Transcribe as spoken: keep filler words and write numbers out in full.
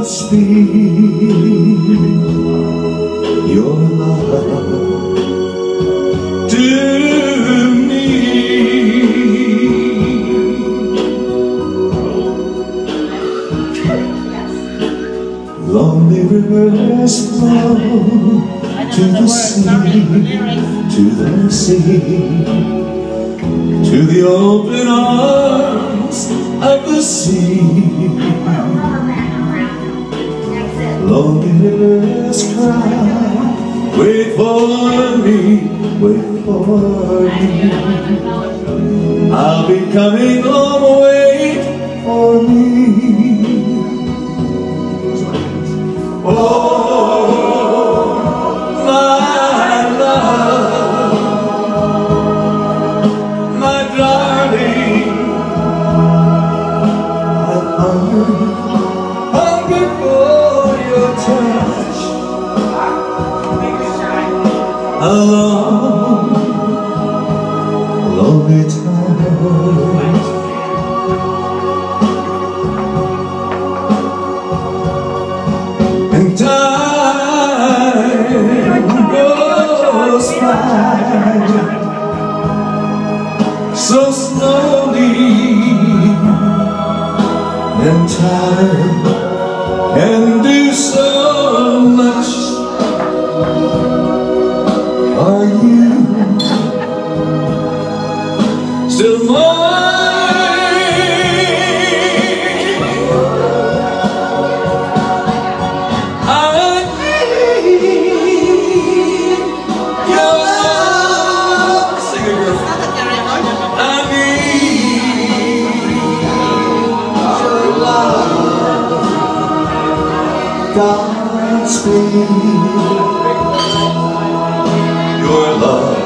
Godspeed your love to me. Lonely rivers flow to the sea, to the sea, to the open arms of the sea. Lonely rivers cry, wait for me, wait for me. I'll be coming home, wait for me. Oh, my love, my darling, I'm hungry, hungry for your touch. A long, lonely time. And time goes by so slowly, and time can do so much. Are you still mine? I need your love. Sing it, girl. I need your love. Godspeed your love.